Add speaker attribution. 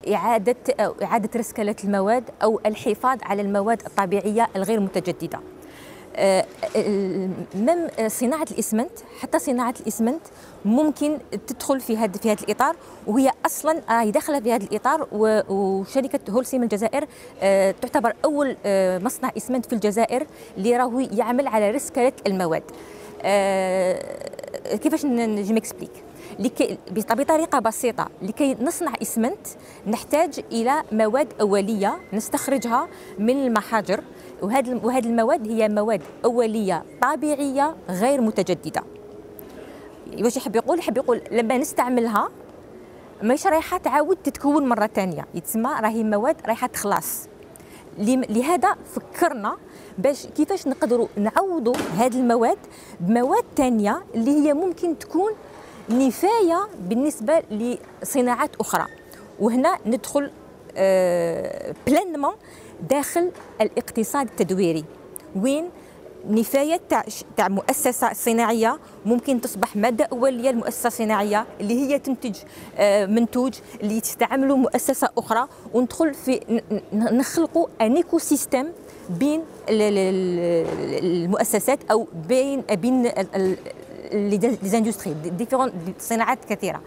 Speaker 1: إعادة رسكلة المواد أو الحفاظ على المواد الطبيعية الغير متجددة. صناعة الإسمنت، حتى صناعة الإسمنت ممكن تدخل في هذا الإطار، وهي أصلا داخلة في هذا الإطار. وشركة هولسيم الجزائر تعتبر أول مصنع إسمنت في الجزائر اللي راهو يعمل على رسكلة المواد. كيفاش نجي مكسبليك؟ بطريقة بسيطة، لكي نصنع إسمنت نحتاج إلى مواد أولية نستخرجها من المحاجر، وهذه المواد هي مواد أولية طبيعية غير متجددة. واش يحب يقول لما نستعملها مش رايحة تعاود تتكون مرة ثانية، يتسمى راهي مواد رايحة تخلص. لهذا فكرنا باش كيفاش نقدروا نعوضوا هذه المواد بمواد ثانية اللي هي ممكن تكون نفاية بالنسبة لصناعات أخرى. وهنا ندخل بلانمون داخل الاقتصاد التدويري، وين نفاية تاع مؤسسة صناعية ممكن تصبح مادة أولية للمؤسسة الصناعية اللي هي تنتج منتوج اللي تستعمله مؤسسة أخرى، وندخل في نخلقوا ان ايكو سيستيم بين المؤسسات أو بين لي زاندستري ديفيرون صناعات كثيرة.